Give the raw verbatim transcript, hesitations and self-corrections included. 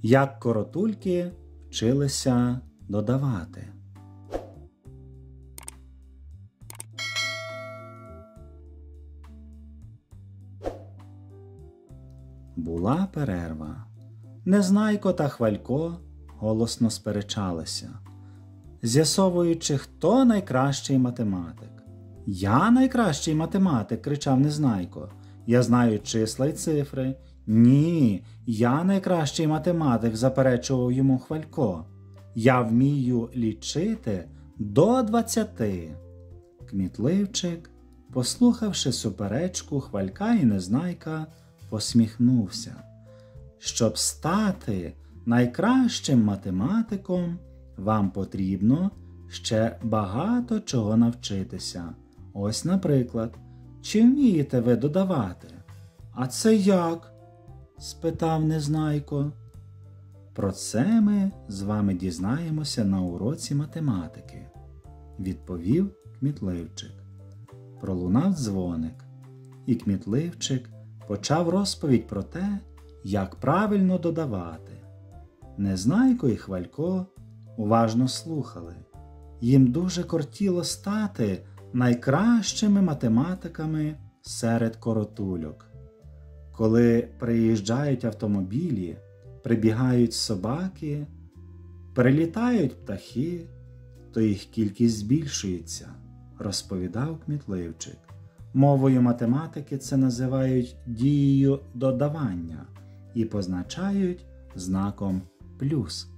Як коротульки вчилися додавати. Була перерва. Незнайко та Хвалько голосно сперечалися, з'ясовуючи, хто найкращий математик. «Я найкращий математик!» – кричав Незнайко. «Я знаю числа й цифри». «Ні, я найкращий математик!» – заперечував йому Хвалько. «Я вмію лічити до двадцяти». Кмітливчик, послухавши суперечку Хвалька і Незнайка, посміхнувся. «Щоб стати найкращим математиком, вам потрібно ще багато чого навчитися. Ось, наприклад, чи вмієте ви додавати?» «А це як?» – спитав Незнайко. «Про це ми з вами дізнаємося на уроці математики», – відповів Кмітливчик. Пролунав дзвоник, і Кмітливчик почав розповідь про те, як правильно додавати. Незнайко і Хвалько уважно слухали. Їм дуже кортіло стати найкращими математиками серед коротульок. Коли приїжджають автомобілі, прибігають собаки, прилітають птахи, то їх кількість збільшується, розповідав Кмітливчик. Мовою математики це називають дією додавання і позначають знаком плюс.